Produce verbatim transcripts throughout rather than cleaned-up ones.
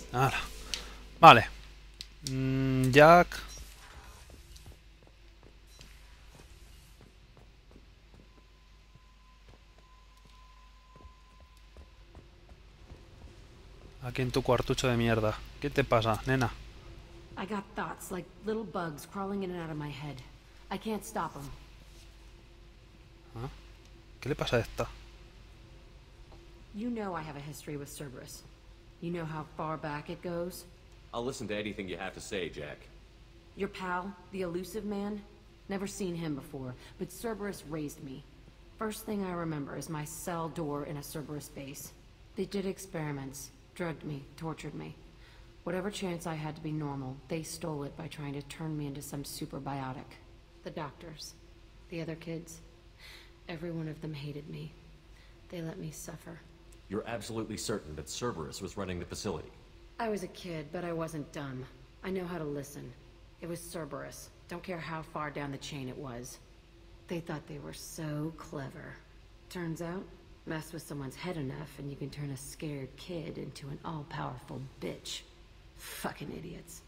Ahora. Vale. Mm, Jack. Aquí en tu cuartucho de mierda. ¿Qué te pasa, nena? I got thoughts like little bugs crawling in and out of my head. I can't stop them. ¿Ah? ¿Qué le pasa a esta? You know I have a history with Cerberus. You know how far back it goes? I'll listen to anything you have to say, Jack. Your pal, the elusive man? Never seen him before, but Cerberus raised me. First thing I remember is my cell door in a Cerberus base. They did experiments, drugged me, tortured me. Whatever chance I had to be normal, they stole it by trying to turn me into some superbiotic. The doctors, the other kids, every one of them hated me. They let me suffer. You're absolutely certain that Cerberus was running the facility? I was a kid, but I wasn't dumb. I know how to listen. It was Cerberus. Don't care how far down the chain it was. They thought they were so clever. Turns out, mess with someone's head enough and you can turn a scared kid into an all-powerful bitch. Fucking idiots.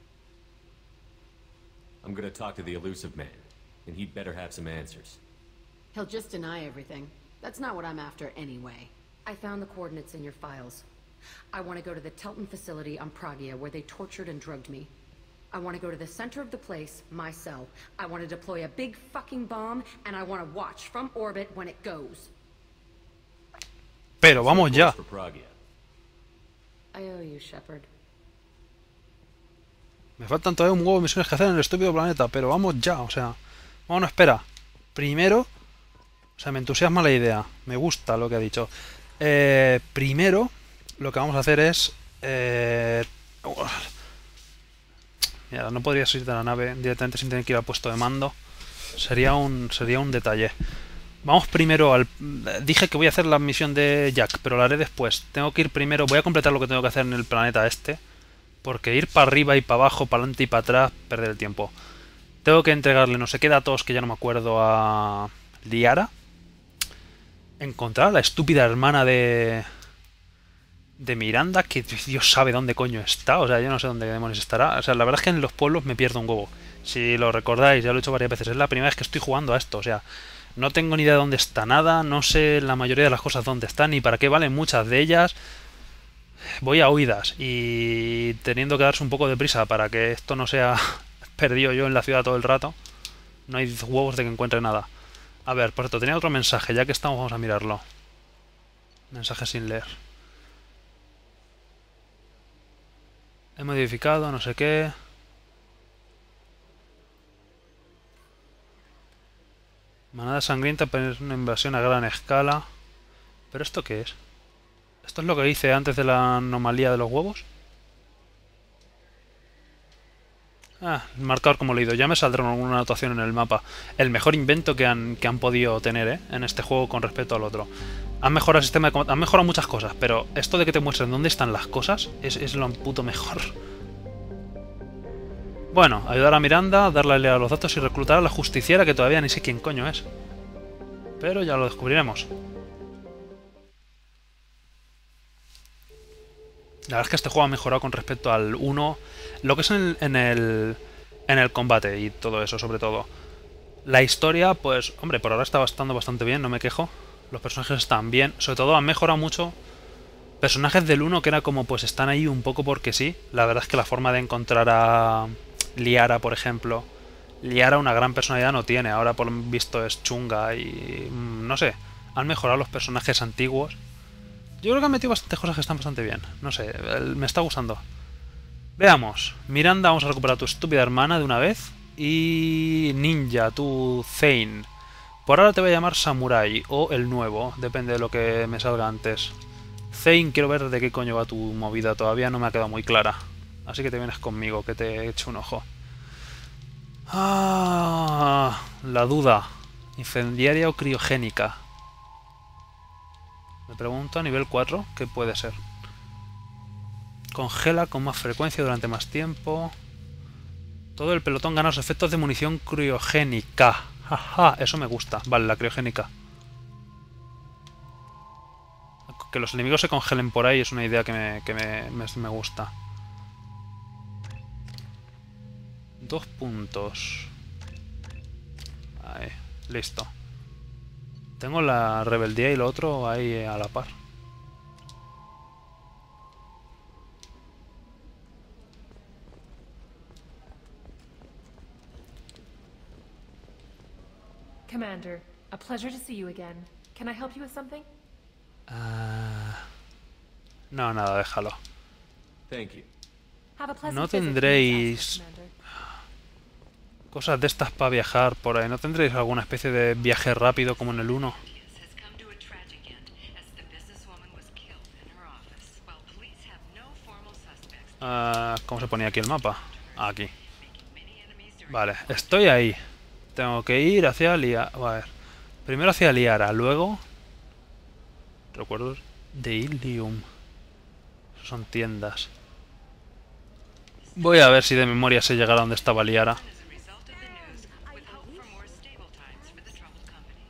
I'm gonna talk to the elusive man, and he'd better have some answers. He'll just deny everything. That's not what I'm after anyway. I found the coordinates in your files. I want to go to the Telton facility on Pragia where they tortured and drugged me. I want to go to the center of the place, my cell. I want to deploy a big fucking bomb, and I want to watch from orbit when it goes. Pero vamos ya. For Pragia. I owe you, Shepard. Me faltan todavía un huevo de misiones que hacer en el estúpido planeta, pero vamos ya, o sea... Bueno, espera. Primero... O sea, me entusiasma la idea. Me gusta lo que ha dicho. Eh, primero, lo que vamos a hacer es... Eh... Mira, no podrías ir de la nave directamente sin tener que ir al puesto de mando. Sería un, sería un detalle. Vamos primero al... Dije que voy a hacer la misión de Jack, pero la haré después. Tengo que ir primero... Voy a completar lo que tengo que hacer en el planeta este. Porque ir para arriba y para abajo, para adelante y para atrás, perder el tiempo. Tengo que entregarle no sé qué datos que ya no me acuerdo a Liara. Encontrar a la estúpida hermana de... De Miranda, que Dios sabe dónde coño está. O sea, yo no sé dónde demonios estará. O sea, la verdad es que en los pueblos me pierdo un huevo. Si lo recordáis, ya lo he hecho varias veces. Es la primera vez que estoy jugando a esto. O sea, no tengo ni idea de dónde está nada. No sé la mayoría de las cosas dónde están ni para qué valen muchas de ellas. Voy a oídas y teniendo que darse un poco de prisa para que esto no sea perdido yo en la ciudad todo el rato. No hay huevos de que encuentre nada. A ver, por cierto, tenía otro mensaje. Ya que estamos, vamos a mirarlo. Mensaje sin leer. He modificado, no sé qué. Manada sangrienta, pero es una invasión a gran escala. ¿Pero esto qué es? ¿Esto es lo que hice antes de la anomalía de los huevos? Ah, el marcador como leído. Ya me saldrá alguna anotación en el mapa. El mejor invento que han, que han podido tener, ¿eh? En este juego con respecto al otro. Han mejorado el sistema de combate. Han mejorado muchas cosas, pero esto de que te muestren dónde están las cosas es, es lo puto mejor. Bueno, ayudar a Miranda, darle a los datos y reclutar a la justiciera, que todavía ni sé quién coño es. Pero ya lo descubriremos. La verdad es que este juego ha mejorado con respecto al uno. Lo que es en el, en el, en el combate y todo eso, sobre todo. La historia, pues, hombre, por ahora está estando bastante bien, no me quejo. Los personajes están bien. Sobre todo han mejorado mucho personajes del uno que era como, pues, están ahí un poco porque sí. La verdad es que la forma de encontrar a Liara, por ejemplo. Liara una gran personalidad no tiene. Ahora, por lo visto, es chunga y... no sé. Han mejorado los personajes antiguos. Yo creo que han metido bastantes cosas que están bastante bien. No sé, me está gustando. Veamos. Miranda, vamos a recuperar a tu estúpida hermana de una vez. Y... Ninja, tu Zane. Por ahora te voy a llamar Samurai o el nuevo. Depende de lo que me salga antes. Zane, quiero ver de qué coño va tu movida. Todavía no me ha quedado muy clara. Así que te vienes conmigo, que te he hecho un ojo. Ah, la duda. Incendiaria o criogénica. Me pregunto a nivel cuatro, ¿qué puede ser? Congela con más frecuencia durante más tiempo. Todo el pelotón gana los efectos de munición criogénica. Jaja, eso me gusta. Vale, la criogénica. que los enemigos se congelen por ahí es una idea que me, que me, me, me gusta. Dos puntos. Ahí, listo. Tengo la rebeldía y lo otro ahí a la par. Commander, a pleasure to see you again. Can I help you with something? Uh, no, nada, déjalo. Thank you. Have a pleasant No visit to tendréis Miss Astor, Commander. cosas de estas para viajar por ahí. ¿No tendréis alguna especie de viaje rápido como en el uno? has come to a tragic end as the businesswoman was killed in her office. While police have no formal suspects, Ah, ¿cómo se ponía aquí el mapa? Ah, aquí. making many enemies during Vale, estoy ahí. Tengo que ir hacia Liara. A ver. Primero hacia Liara, luego... Recuerdos de Ilium. Son tiendas. Voy a ver si de memoria sé llegar a donde estaba Liara. as a result of the news, with hope for more stable times for the troubled company.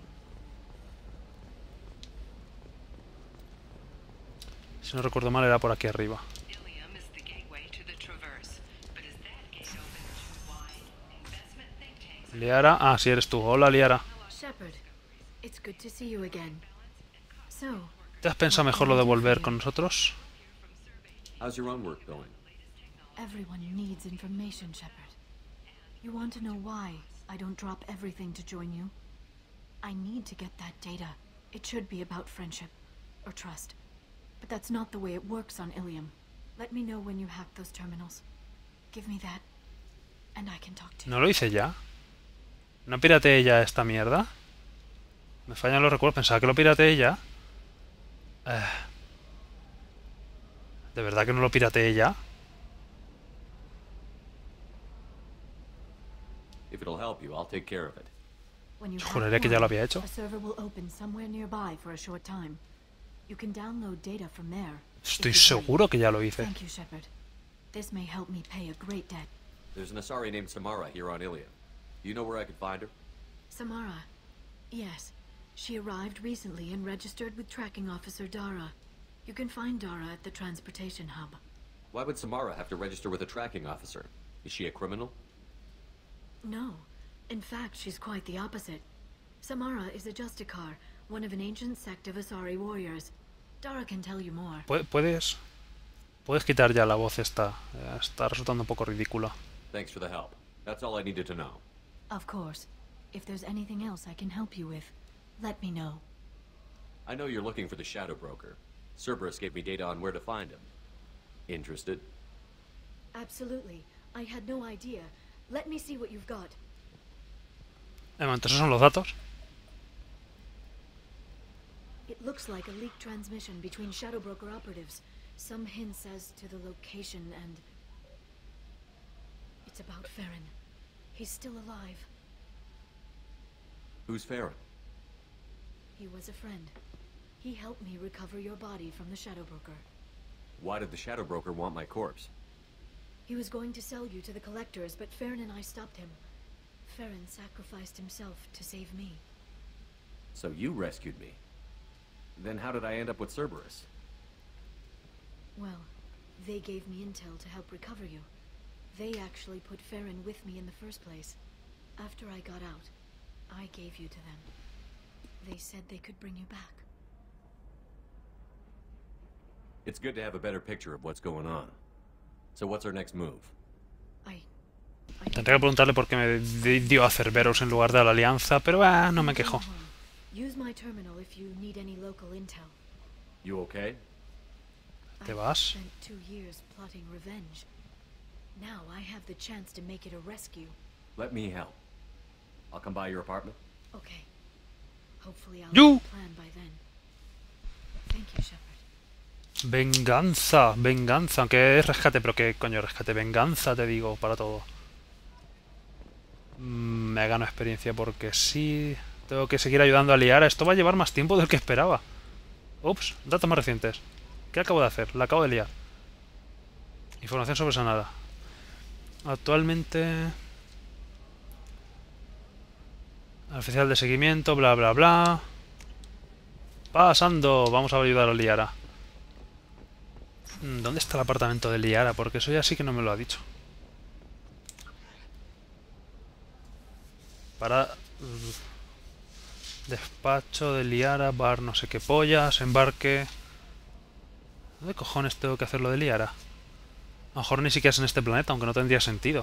Si no recuerdo mal era por aquí arriba. Ilium is the gateway to the Traverse, but is that gate open too wide? Investment think tanks Liara, ah, si eres tú. Hola, Liara. Shepard, it's good to see you again. So, ¿Te has pensado mejor lo de volver con nosotros? How's your own work going? everyone needs information, Shepard. You want to know why I don't drop everything to join you? I need to get that data. It should be about friendship or trust. But that's not the way it works on Ilium. Let me know when you hack those terminals. Give me that, and I can talk to you. ¿No lo hice ya? ¿No pirateé ya esta mierda? Me fallan los recuerdos. Pensaba que lo pirateé ya. Eh. ¿De verdad que no lo pirateé ya? If it'll help you, I'll take care of it. When you Juraría hack que ya lo one, había hecho. a server will open somewhere nearby for a short time. You can download data from there. if Estoy you hurry. seguro que ya lo hice. Thank you, Shepard. This may help me pay a great debt. There's an Asari named Samara here on Ilium. Do you know where I could find her? Samara. Yes. She arrived recently and registered with Tracking Officer Dara. You can find Dara at the transportation hub. Why would Samara have to register with a tracking officer? Is she a criminal? No. In fact, she's quite the opposite. Samara is a Justicar, one of an ancient sect of Asari warriors. Dara can tell you more. Pu- ¿Puedes? Puedes quitar ya la voz esta. Eh, Está resultando un poco ridícula. Thanks for the help. That's all I needed to know. Of course. If there's anything else I can help you with, let me know. I know you're looking for the Shadow Broker. Cerberus gave me data on where to find him. Interested? Absolutely. I had no idea. Let me see what you've got. De momento, esos son los datos. It looks like a leaked transmission between Shadow Broker operatives. Some hints as to the location and... It's about Farron. He's still alive. Who's Farron? He was a friend. He helped me recover your body from the Shadow Broker. Why did the Shadow Broker want my corpse? He was going to sell you to the collectors, but Farron and I stopped him. Farron sacrificed himself to save me. So you rescued me. Then how did I end up with Cerberus? Well, they gave me intel to help recover you. They actually put Farron with me in the first place. After I got out, I gave you to them. They said they could bring you back. It's good to have a better picture of what's going on. So what's our next move? I... I Tendré que preguntarle por qué me di- dio a Cerberus en lugar de a la Alianza, pero ah, no me quejo. Use my terminal if you need any local intel. You okay? ¿Te I've vas? spent two years plotting revenge. Now I have the chance to make it a rescue. Let me help. I'll come by your apartment. Okay. Hopefully I'll You- have a plan by then. Thank you, Shepard. Venganza, venganza, aunque es rescate, pero qué coño rescate, venganza te digo, para todo. Mm, Me gano experiencia porque sí. Tengo que seguir ayudando a Liara. Esto va a llevar más tiempo del que esperaba. Ups, datos más recientes. ¿Qué acabo de hacer? La acabo de liar. Información sobre Sanada. Actualmente... Oficial de seguimiento, bla bla bla. Pasando. Vamos a ayudar a Liara. ¿Dónde está el apartamento de Liara? Porque eso ya sí que no me lo ha dicho. Para... Despacho de Liara, bar no sé qué pollas, embarque... ¿Dónde cojones tengo que hacer lo de Liara? A lo mejor ni siquiera es en este planeta, aunque no tendría sentido.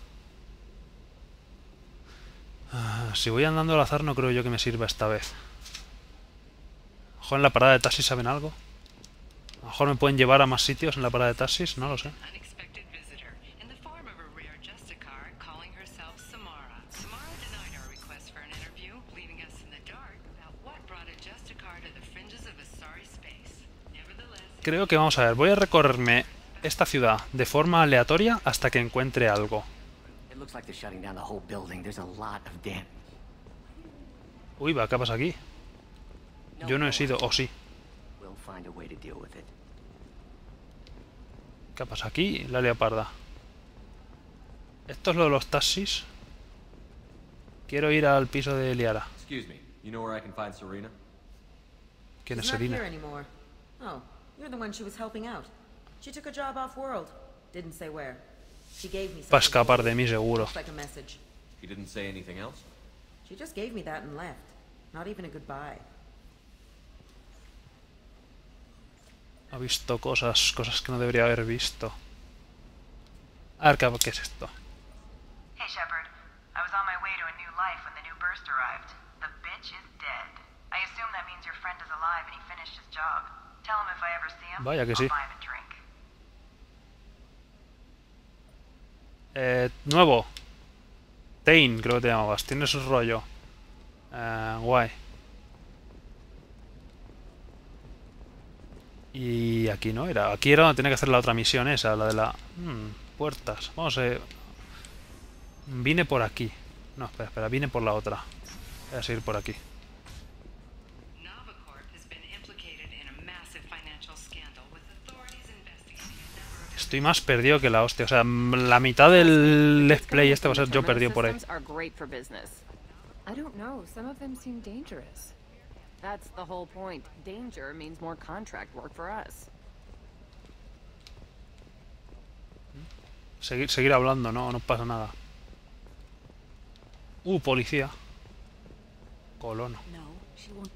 Ah, si voy andando al azar no creo yo que me sirva esta vez. A lo mejor en la parada de taxis saben algo. A lo mejor me pueden llevar a más sitios en la parada de taxis, no lo sé. Unexpected visitor in the form of a rare Justicar calling herself Samara. Samara denied our request for an interview, leaving us in the dark about what brought a Justicar to the fringes of Asari space. Nevertheless, Creo que vamos a ver, voy a recorrerme esta ciudad de forma aleatoria hasta que encuentre algo. It looks like they're shutting down the whole building. There's a lot of damage. Uy, va, ¿qué pasa aquí? Yo no he sido, o sí. We'll find a way to deal with it. ¿Qué pasa aquí? La leoparda. Esto es lo de los taxis. Quiero ir al piso de Liara. Excuse me. You know where I can find Serena? ¿Quién es She's not here Serena? anymore. Oh, you're the one she was helping out. She took a job off-world. Didn't say where. She gave me Para something. escapar de mí, seguro. Looks like a message. She didn't say anything else? She just gave me that and left. Not even a goodbye. Ha visto cosas, cosas que no debería haber visto. A ver, ¿qué, qué es esto? Hey Shepard, I was on my way to a new life when the new burst arrived. The bitch is dead. I assume that means your friend is alive and he finished his job. Tell him if I ever see him, Vaya que I'll sí. buy him a drink. Eh, nuevo. Tain, creo que te llamabas. Tienes un rollo. Eh, guay. Y aquí no era. Aquí era donde tenía que hacer la otra misión esa, la de la... Hmm, puertas. Vamos a... Vine por aquí. No, espera, espera. Vine por la otra. Voy a seguir por aquí. Novacorp has been implicated in a massive financial scandal with authorities investigating a number of Estoy más perdido que la hostia. O sea, la mitad del let's play este va a ser yo perdido por ahí. Systems are great for business. I don't know. Some of them seem dangerous. That's the whole point. Danger means more contract work for us. Seguir, seguir hablando, no, no pasa nada. Uh, policía. Colono. No, she won't.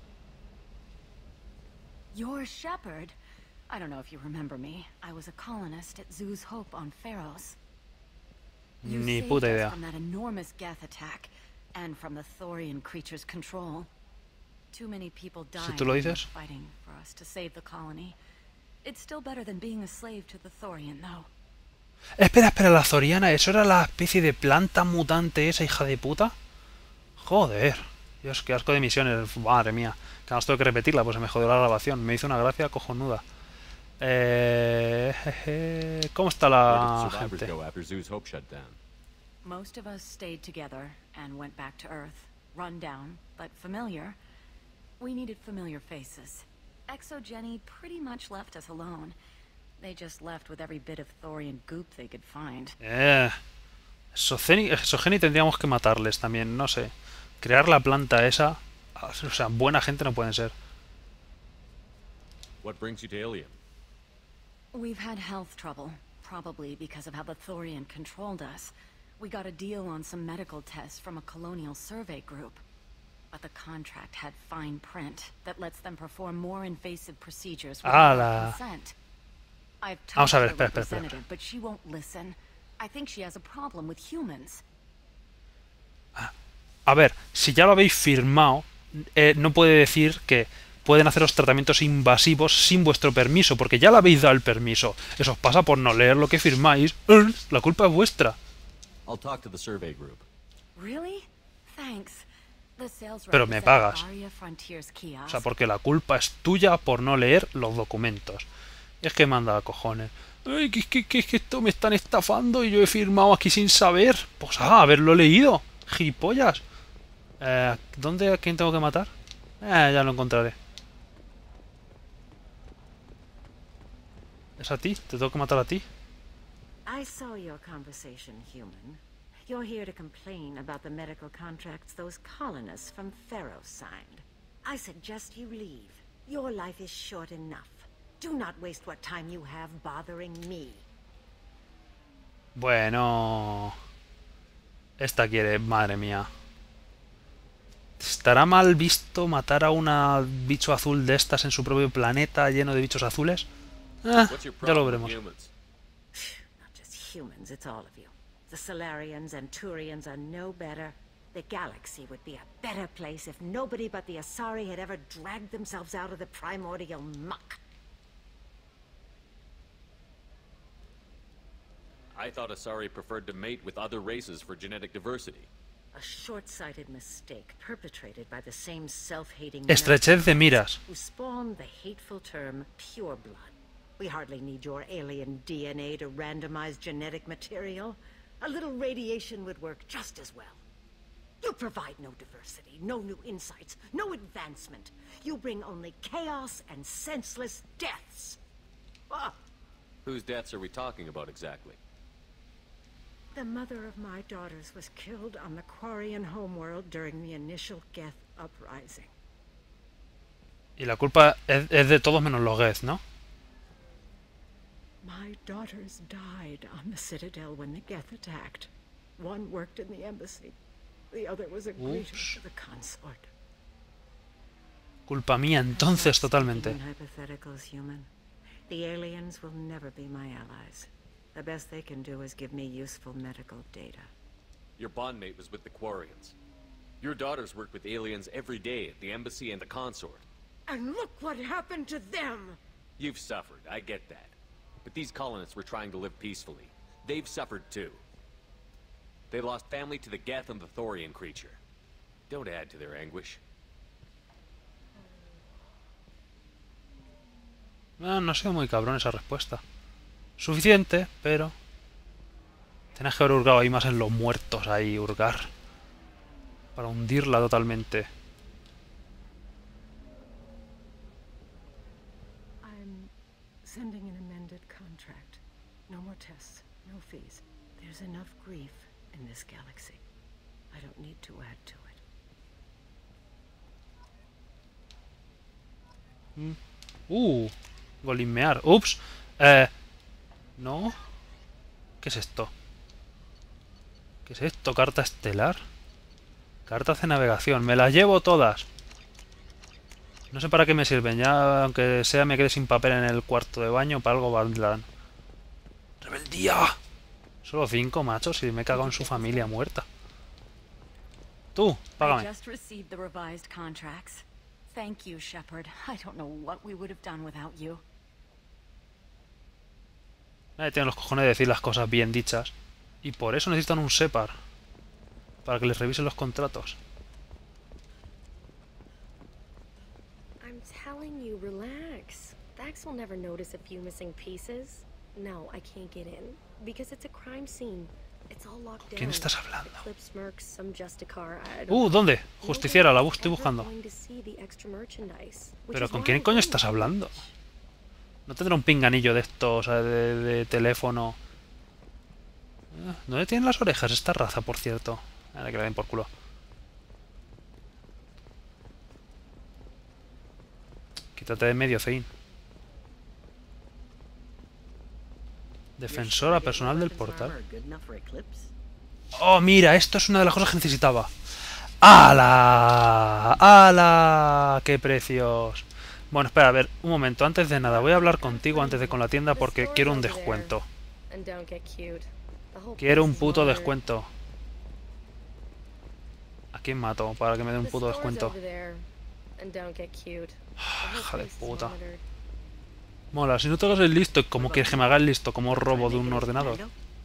You're Shepard. I don't know if you remember me. I was a colonist at Zeus Hope on Pharos. You Ni saved puta us idea. from that enormous Geth attack, and from the Thorian creature's control. Too many people died tú lo dices. fighting for us to save the colony. It's still better than being a slave to the Thorian, though. Espera, espera, la Zoriana, ¿eso era la especie de planta mutante esa, hija de puta? Joder. Dios, qué asco de misiones. Madre mía. Que además tengo que repetirla, pues se me jodió la grabación. Me hizo una gracia cojonuda. Eh, jeje. ¿Cómo está Where la did survivors gente? go after Zeus Hope shut down? Most of us stayed together and went back to Earth. Run down, but familiar. We needed familiar faces. Exogeny pretty much left us alone. They just left with every bit of Thorian goop they could find. Eh, Exogeni, Exogeni tendríamos que matarles también, no sé. Crear la planta esa... O sea, buena gente no pueden ser. What brings you to Ilium? We've had health trouble, probably because of how the Thorian controlled us. We got a deal on some medical tests from a colonial survey group. But the contract had fine print that lets them perform more invasive procedures without ¡Hala! consent. I've Vamos talked a to ver, the espera, espera, espera. representative, but she won't listen. I think she has a problem with humans. A ver, si ya lo habéis firmado, eh, no puede decir que pueden haceros tratamientos invasivos sin vuestro permiso, porque ya le habéis dado el permiso. Eso os pasa por no leer lo que firmáis. ¡Eh! La culpa es vuestra. I'll talk to the survey group. Really? Thanks. The sales Pero me rep said pagas. Aria Frontiers kiosk. O sea, porque la culpa es tuya por no leer los documentos. Es que manda a cojones. Ay, que, que, que, que esto me están estafando y yo he firmado aquí sin saber. Pues ah, haberlo leído. Gilipollas. Eh, ¿Dónde a quién tengo que matar? Eh, ya lo encontraré. ¿Es a ti? ¿Te tengo que matar a ti? I saw your conversation, human. You're here to complain about the medical contracts those colonists from Pharos signed. I suggest you leave. Your life is short enough. Do not waste what time you have bothering me. Bueno... Esta quiere... Madre mía. ¿Estará mal visto matar a una bicho azul de estas en su propio planeta lleno de bichos azules? Ah, ya lo veremos. Not just humans, it's all of you. The Solarians and Turians are no better. The galaxy would be a better place if nobody but the Asari had ever dragged themselves out of the primordial muck. I thought Asari preferred to mate with other races for genetic diversity. A short-sighted mistake perpetrated by the same self-hating Estrechez de miras. who spawned the hateful term pure blood. We hardly need your alien D N A to randomize genetic material. A little radiation would work just as well. You provide no diversity, no new insights, no advancement. You bring only chaos and senseless deaths. Ah. Whose deaths are we talking about exactly? The mother of my daughters was killed on the Quarian homeworld during the initial Geth uprising. Y la culpa es, es de todos menos los Geth, ¿no? My daughters died on the Citadel when the Geth attacked. One worked in the embassy. The other was a greeter to the consort. Culpa mía, entonces, totalmente. Hypotheticals, human. The aliens will never be my allies. The best they can do is give me useful medical data. Your bondmate was with the Quarians. Your daughters work with aliens every day at the embassy and the consort. And look what happened to them! You've suffered, I get that. But these colonists were trying to live peacefully. They've suffered too. They lost family to the Geth and the Thorian creature. Don't add to their anguish. Ah, no ha sido muy cabrón esa respuesta. Suficiente, pero... Tienes que haber hurgado ahí más en los muertos, ahí, hurgar. Para hundirla totalmente. I'm sending an amended contract. No more tests, no fees. There's enough grief in this galaxy. I don't need to add to it. Mm. Uh, golimear. Ups. Eh... No. ¿Qué es esto? ¿Qué es esto? ¿Carta estelar? Cartas de navegación. Me las llevo todas. No sé para qué me sirven. Ya, aunque sea me quede sin papel en el cuarto de baño, para algo valdrán. ¡Rebeldía! Solo cinco, machos, y me cago en su familia muerta. Tú, págame. I just received the revised contracts. Thank you, Shepard. I don't know what we would have done without you. Nadie tiene los cojones de decir las cosas bien dichas. Y por eso necesitan un Separ. Para que les revisen los contratos. I'm telling you, relax. Dax will never notice a few missing pieces. No, I can't get in. Because it's a crime scene. It's all locked down. ¿Quién estás hablando? Eclipse Mercs, some Justicar. I don't Uh, ¿dónde? Justiciera, la estoy buscando. going to see the extra merchandise, which Pero is ¿con why quién I coño came. estás hablando? ¿No tendrá un pinganillo de estos, de, de teléfono? Ah, ¿dónde tienen las orejas esta raza, por cierto? Ahora que la den por culo. Quítate de medio, Zein. Defensora personal del portal. Oh, mira, esto es una de las cosas que necesitaba. ¡Hala! ¡Hala! ¡Qué precios! Bueno, espera, a ver, un momento. Antes de nada, voy a hablar contigo antes de con la tienda porque quiero un descuento. Quiero un puto descuento. ¿A quién mato para que me dé un puto descuento? Hija de puta. Mola, si no te hagas el listo, ¿cómo quieres que me haga el listo? ¿Como robo de un ordenador?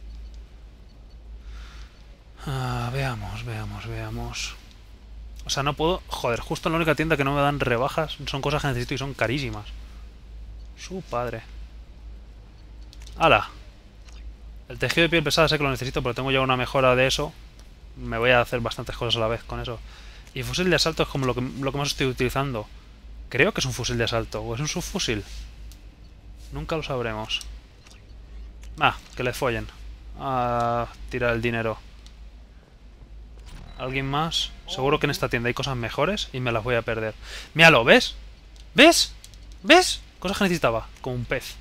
Ah, veamos, veamos, veamos. O sea, no puedo... Joder, justo en la única tienda que no me dan rebajas son cosas que necesito y son carísimas. Su padre. ¡Hala! El tejido de piel pesada sé que lo necesito, pero tengo ya una mejora de eso. Me voy a hacer bastantes cosas a la vez con eso. Y fusil de asalto es como lo que, lo que más estoy utilizando. Creo que es un fusil de asalto. ¿O es un subfusil? Nunca lo sabremos. Ah, que le follen. A tirar el dinero. ¿Alguien más? Seguro que en esta tienda hay cosas mejores y me las voy a perder. ¡Míralo! ¿Ves? ¿Ves? ¿Ves? Cosas que necesitaba. Como un pez.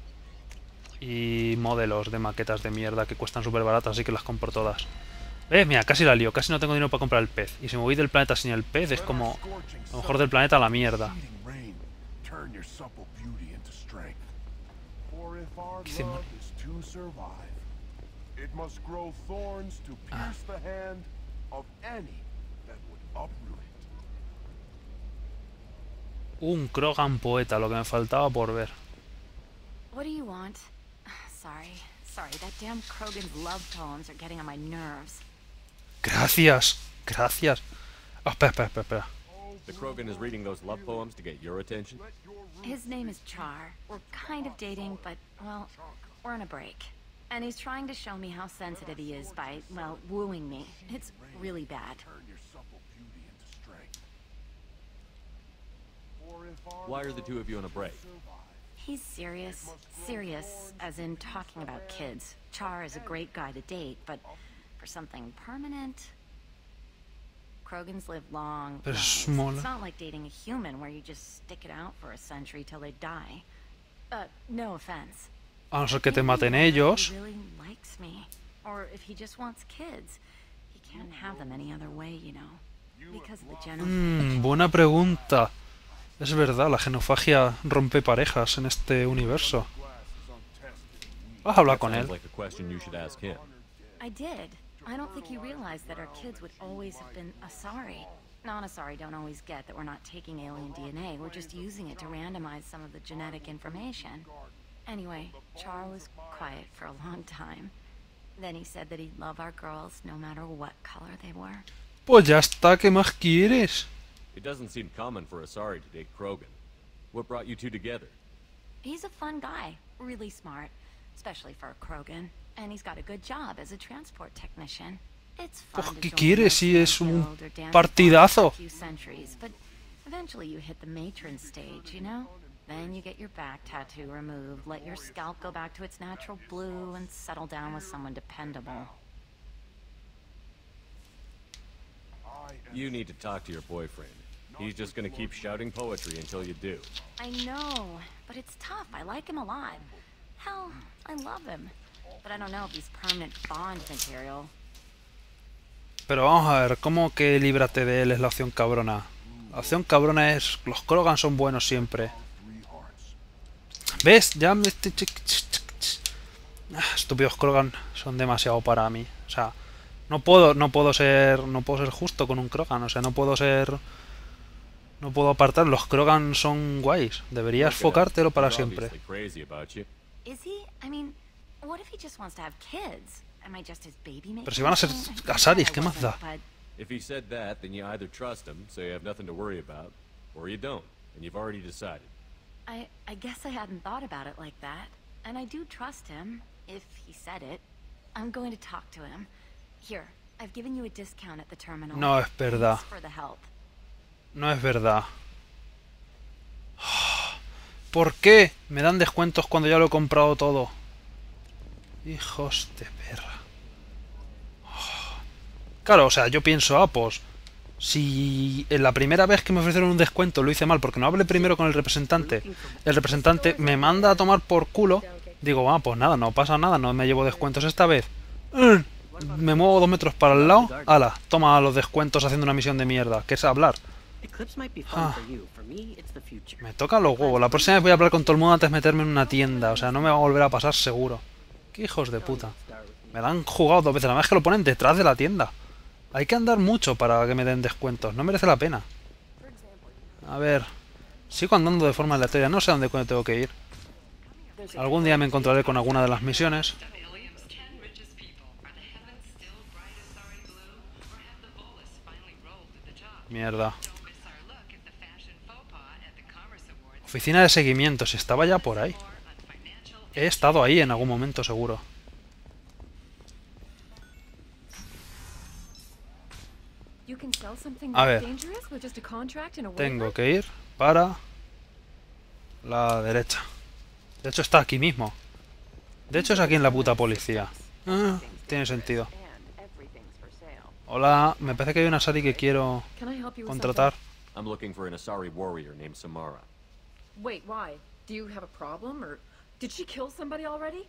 Y modelos de maquetas de mierda que cuestan súper baratas, así que las compro todas. ¿Ves? Mira, casi la lío. Casi no tengo dinero para comprar el pez. Y si me voy del planeta sin el pez, es como... a lo mejor del planeta a la mierda. ¿Qué hicimos? Ah. Un Krogan poeta, lo que me faltaba por ver. What do you want? Sorry, sorry, that damn Krogan's love poems are getting on my nerves. Gracias, gracias. Oh, espera, espera, espera, espera. The Krogan is reading those love poems to get your attention? His name is Char. We're kind of dating, but, well, we're on a break. And he's trying to show me how sensitive he is by, well, wooing me. It's really bad. Why are the two of you on a break? He's serious. Serious, as in talking about kids. Char is a great guy to date, but for something permanent... Krogans live long lives. It's not like dating a human where you just stick it out for a century till they die. Uh, no offense. A no ser que te maten ellos. He really likes me. Or if he just wants kids. He can't have them any other way, you know. Because of the general... Mm, buena pregunta. Es verdad, la genofagia rompe parejas en este universo. Vas a hablar con él. I did. I don't think you realized that our kids would always have been Asari. Non-Asari don't always get that we're not taking alien D N A, we're just using it to randomize some of the genetic information. Anyway, Char was quiet for a long time. Then he said that he'd love our girls no matter what color they were. Pues ya está, ¿qué más quieres? It doesn't seem common for Asari to date Krogan. What brought you two together? He's a fun guy, really smart, especially for a Krogan. And he's got a good job as a transport technician. It's fun ¿Qué quieres si es un partidazo? But eventually you hit the matron stage, you know? Then you get your back tattoo removed, let your scalp go back to its natural blue, and settle down with someone dependable. You need to talk to your boyfriend. He's just gonna keep shouting poetry until you do. I know, but it's tough. I like him a lot. Hell, I love him. But I don't know if he's permanent Bond material. Pero vamos a ver, ¿cómo que líbrate de él es la opción cabrona? La opción cabrona es... los Krogan son buenos siempre. ¿Ves? Ya me... Estúpidos Krogan son demasiado para mí. O sea, no puedo, no puedo ser... no puedo ser justo con un Krogan. O sea, no puedo ser... no puedo apartar. Los Krogan son guays. Deberías focártelo para siempre. Is he? I mean, what if he just wants to have kids? Am I just his baby maker? Pero si van a ser Asaris, ¿qué más da? If he said that, then you either trust him, so you have nothing to worry about, or you don't, and you've already decided. I I guess I hadn't thought about it like that. And I do trust him, if he said it. I'm going to talk to him. Here, I've given you a discount at the terminal. No es verdad. Thanks for the help. No es verdad. ¿Por qué me dan descuentos cuando ya lo he comprado todo? Hijos de perra. Claro, o sea, yo pienso, ah, pues... si en la primera vez que me ofrecieron un descuento lo hice mal porque no hablé primero con el representante, el representante me manda a tomar por culo, digo, ah, pues nada, no pasa nada, no me llevo descuentos esta vez. Me muevo dos metros para el lado, ala, toma los descuentos haciendo una misión de mierda, que es hablar. Ah, me tocan los huevos. La próxima vez voy a hablar con todo el mundo antes de meterme en una tienda. O sea, no me va a volver a pasar seguro. Qué hijos de puta. Me la han jugado dos veces. La vez que lo ponen detrás de la tienda. Hay que andar mucho para que me den descuentos. No merece la pena. A ver. Sigo andando de forma aleatoria. No sé a dónde coño tengo que ir. Algún día me encontraré con alguna de las misiones. Mierda. Oficina de seguimiento, si estaba ya por ahí. He estado ahí en algún momento, seguro. A ver. Tengo que ir para la derecha. De hecho está aquí mismo. De hecho es aquí en la puta policía. Ah, tiene sentido. Hola, me parece que hay una Asari que quiero contratar. I'm looking for an Asari warrior named Samara. Wait, why? Do you have a problem, or did she kill somebody already?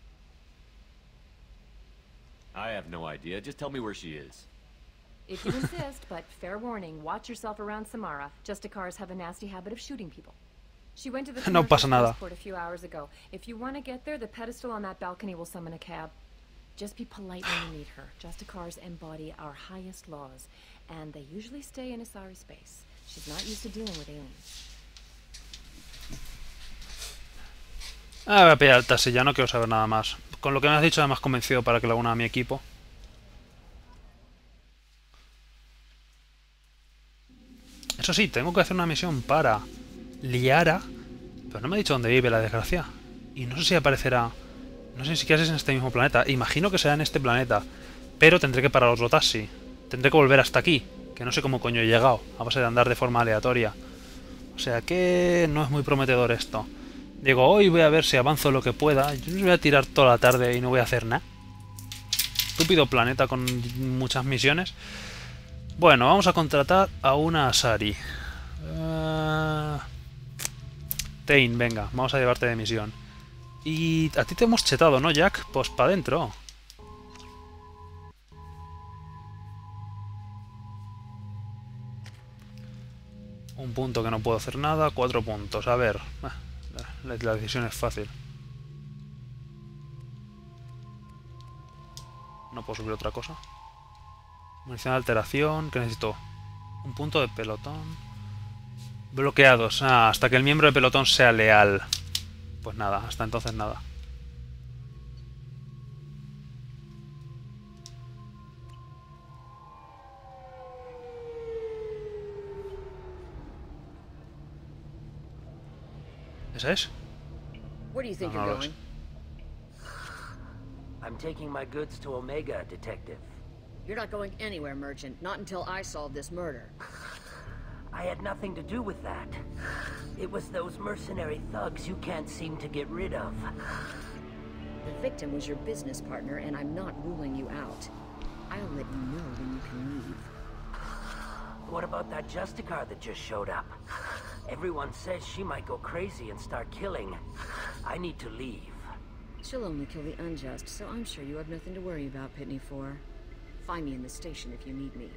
I have no idea. Just tell me where she is. If you insist, but fair warning, watch yourself around Samara. Justicars have a nasty habit of shooting people. She went to the No pasa nada. transport a few hours ago. If you want to get there, the pedestal on that balcony will summon a cab. Just be polite when you meet her. Justicars embody our highest laws, and they usually stay in Asari space. She's not used to dealing with aliens. Ah, voy a pillar el taxi, ya no quiero saber nada más. Con lo que me has dicho, además convencido para que lo una a mi equipo. Eso sí, tengo que hacer una misión para Liara, pero no me ha dicho dónde vive la desgracia. Y no sé si aparecerá... No sé si siquiera es en este mismo planeta. Imagino que será en este planeta. Pero tendré que parar otro taxi. Tendré que volver hasta aquí, que no sé cómo coño he llegado, a base de andar de forma aleatoria. O sea que no es muy prometedor esto. Digo, hoy voy a ver si avanzo lo que pueda. Yo me voy a tirar toda la tarde y no voy a hacer nada. Estúpido planeta con muchas misiones. Bueno, vamos a contratar a una Asari. Uh... Tain, venga, vamos a llevarte de misión. Y a ti te hemos chetado, ¿no, Jack? Pues para adentro. Un punto que no puedo hacer nada, cuatro puntos. A ver, la, la decisión es fácil. No puedo subir otra cosa. Munición de alteración, ¿qué necesito? Un punto de pelotón. Bloqueados. Ah, hasta que el miembro de pelotón sea leal. Pues nada, hasta entonces nada. ¿Esa es? Where do you think No, no you're lo going? I'm taking my goods to Omega, Detective. You're not going anywhere, Merchant. Not until I solve this murder. I had nothing to do with that. It was those mercenary thugs you can't seem to get rid of. The victim was your business partner, and I'm not ruling you out. I'll let you know when you can leave. What about that Justicar that just showed up? Everyone says she might go crazy and start killing. I need to leave. She'll only kill the unjust, so I'm sure you have nothing to worry about, Pitney Four. Find me in the station if you need me.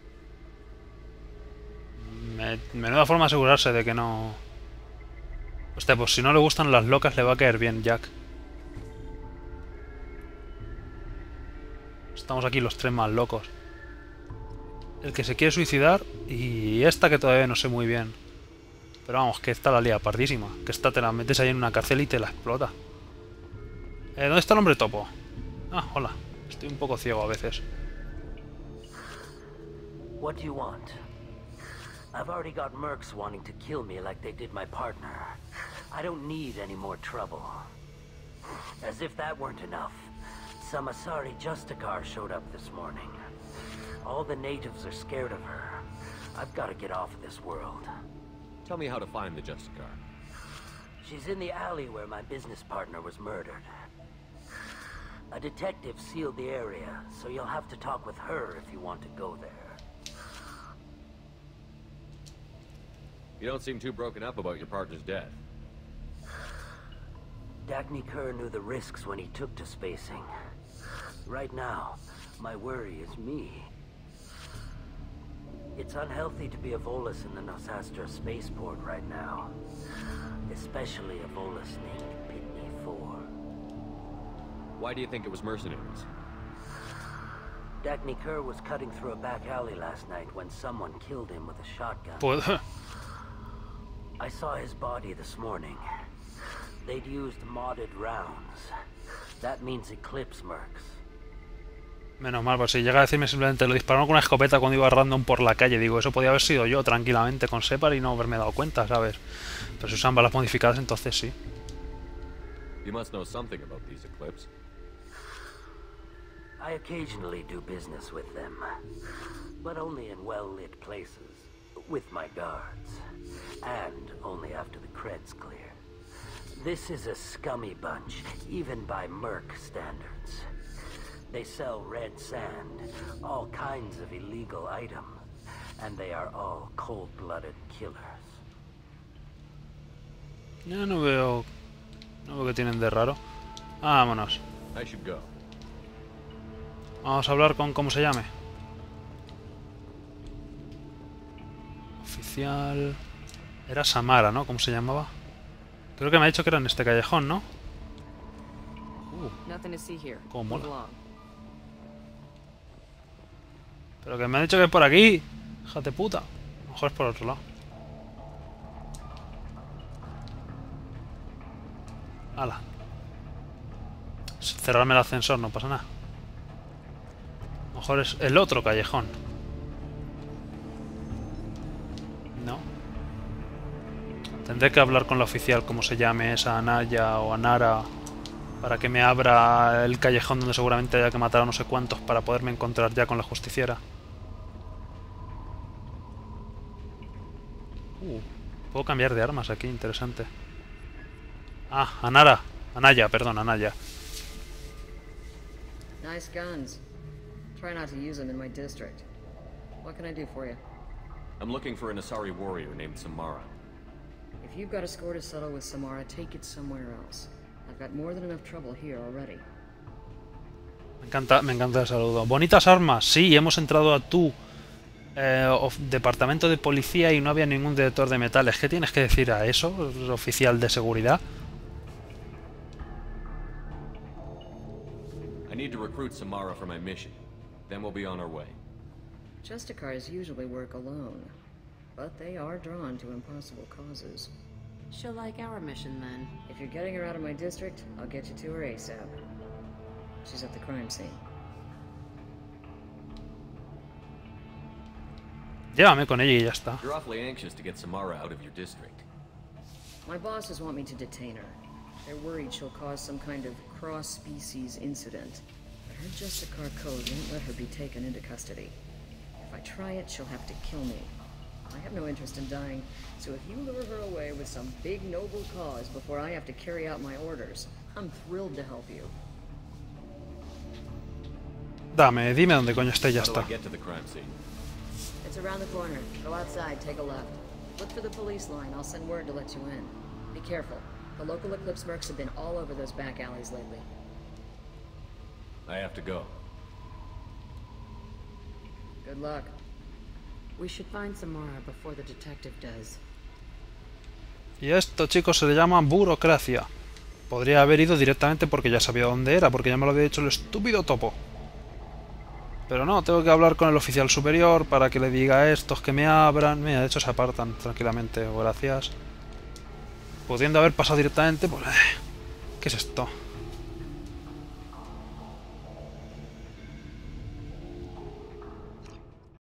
Me, menuda forma de asegurarse de que no... Hostia, pues si no le gustan las locas le va a caer bien Jack. Estamos aquí los tres más locos. El que se quiere suicidar y esta que todavía no sé muy bien. Pero vamos, que esta la lía pardísima. Que esta te la metes ahí en una cárcel y te la explota. Eh, ¿dónde está el hombre topo? Ah, hola. Estoy un poco ciego a veces. What do you want? I've already got mercs wanting to kill me like they did my partner. I don't need any more trouble. As if that weren't enough, some Asari Justicar showed up this morning. All the natives are scared of her. I've got to get off of this world. Tell me how to find the Justicar. She's in the alley where my business partner was murdered. A detective sealed the area, so you'll have to talk with her if you want to go there. You don't seem too broken up about your partner's death. Dagny Kerr knew the risks when he took to spacing. Right now, my worry is me. It's unhealthy to be a Volus in the Nosastra spaceport right now. Especially a Volus named Pitney Four. Why do you think it was mercenaries? Dagny Kerr was cutting through a back alley last night when someone killed him with a shotgun. Pues... I saw his body this morning. They'd used modded rounds. That means Eclipse mercs. Menos mal, pues si llega a decirme simplemente lo dispararon con una escopeta cuando iba random por la calle, digo, eso podía haber sido yo tranquilamente con Separ y no haberme dado cuenta, ¿sabes? Pero si usan balas modificadas, entonces sí. You must know something about these Eclipse. I occasionally do business with them, but only in well-lit places, with my guards, and only after the cred's clear. This is a scummy bunch, even by merc standards. They sell red sand, all kinds of illegal items, and they are all cold-blooded killers. Ya no veo... No veo que tienen de raro. Vámonos. Vamos a hablar con cómo se llame. Oficial... Era Samara, ¿no? ¿Cómo se llamaba? Creo que me ha dicho que era en este callejón, ¿no? Uh, cómo mola. Pero que me ha dicho que es por aquí. Híjate puta. A lo mejor es por otro lado. Hala. Cerrarme el ascensor, no pasa nada. A lo mejor es el otro callejón. No. Tendré que hablar con la oficial, como se llame, esa Anaya o Anara, para que me abra el callejón donde seguramente haya que matar a no sé cuántos para poderme encontrar ya con la justiciera. Uh, puedo cambiar de armas aquí, interesante. Ah, Anara. Anaya, perdón, Anaya. Nice guns. Try not to use them in my district. What can I do for you? I'm looking for an Asari warrior named Samara. If you've got a score to settle with Samara, take it somewhere else. I've got more than enough trouble here already. Me encanta, me encanta el saludo. Bonitas armas. Sí, hemos entrado a tu eh, departamento de policía y no había ningún detector de metales. ¿Qué tienes que decir a eso, oficial de seguridad? I need to recruit Samara for my mission. Then we'll be on our way. Justicars usually work alone, but they are drawn to impossible causes. She'll like our mission then. If you're getting her out of my district, I'll get you to her ASAP. She's at the crime scene. Llévame con ella y ya está. You're awfully anxious to get Samara out of your district. My bosses want me to detain her. They're worried she'll cause some kind of cross-species incident. But her Justicar code won't let her be taken into custody. If I try it, she'll have to kill me. I have no interest in dying, so if you lure her away with some big noble cause before I have to carry out my orders, I'm thrilled to help you. Dame, dime dónde coño está y ya está. It's around the corner. Go outside, take a left. Look for the police line. I'll send word to let you in. Be careful. The local Eclipse mercs have been all over those back alleys lately. I have to go. Good luck. We should find Samara before the detective does. Y esto, chicos, se le llama burocracia. Podría haber ido directamente porque ya sabía dónde era, porque ya me lo había dicho el estúpido topo. Pero no, tengo que hablar con el oficial superior para que le diga a estos que me abran. Mira, de hecho se apartan tranquilamente, gracias. Pudiendo haber pasado directamente, pues... ¿Qué es esto?